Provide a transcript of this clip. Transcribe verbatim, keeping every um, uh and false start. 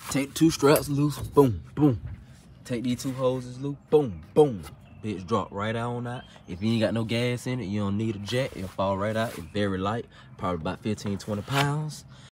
Take two straps loose, boom, boom. Take these two hoses loose, boom, boom. Bitch drop right out on that. If you ain't got no gas in it, you don't need a jet. It'll fall right out. It's very light, probably about fifteen, twenty pounds.